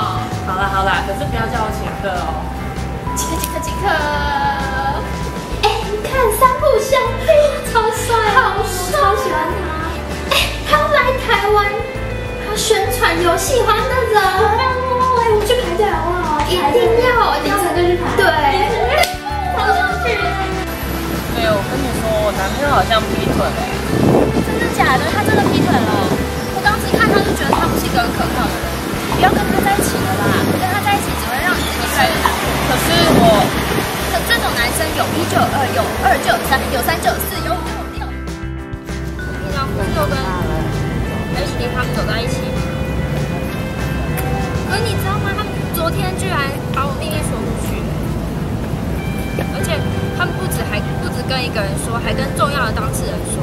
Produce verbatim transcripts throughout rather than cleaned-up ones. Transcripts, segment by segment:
好啦好啦，可是不要叫我请客哦。 请客请客请客！哎，你看三浦翔平，超帅，好帅，超喜欢他。哎，他要来台湾，他宣传游戏欢乐人。好棒哦！哎，我们去排队好不好？一定要，凌晨就去排。对，好想去。 对，我跟你说，我男朋友好像劈腿嘞。 真的假的？他真的劈腿了？我当时看他就觉得他不是一个很可靠的人，不要跟他在一起了啦！跟他在一起只会让你越来越难过。 可是我， 可这种男生有一就有二，有二就有三，有三就有四，有五就有六。 平常不是都跟 H D 他们走在一起吗？可是你知道吗？他们昨天居然把我秘密说出去，而且他们不止还不止跟一个人说，还跟重要的当事人说。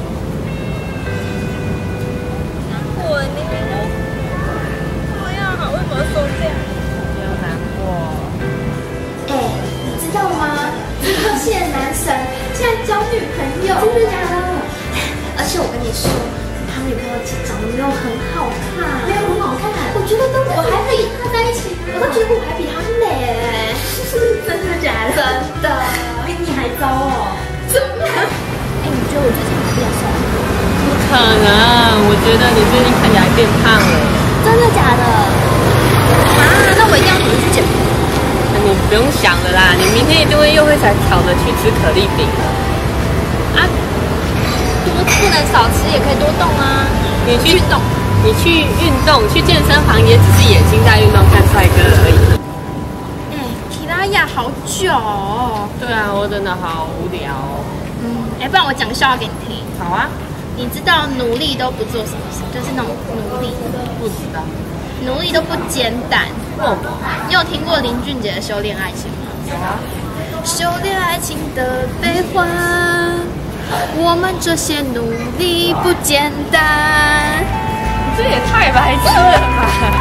难过，明明都这样啊，为什么说这样？ 不要难过。 哎，你知道吗？这个现在男神竟然交女朋友，真的假的？而且我跟你说，他女朋友长得没有很好看，没有很好看。我觉得都我还比他在一起，我都觉得我还比他美。真的假的？真的，比你还糟哦。怎么？哎，你觉得我最近有变瘦？ 不可能，我觉得你最近看起来变胖了。 真的假的？啊，那我一定要努力去减肥。 你不用想了啦，你明天一定会又会才巧的去吃可丽饼了。 啊，多不能少吃，也可以多动啊。 你去运动， 你去运动，去健身房也只是眼睛在运动，看帅哥而已。 哎，提拉雅好久哦。 对啊，我真的好无聊哦。 嗯，哎，不然我讲个笑话给你听。 好啊。 你知道奴隶都不做什么事，就是那种奴隶。 不知道。 奴隶都不煎蛋。 哦。 你有听过林俊杰的《修炼爱情》吗？ 有啊。 修炼爱情的悲欢，我们这些奴隶不简单。 这也太白痴了吧！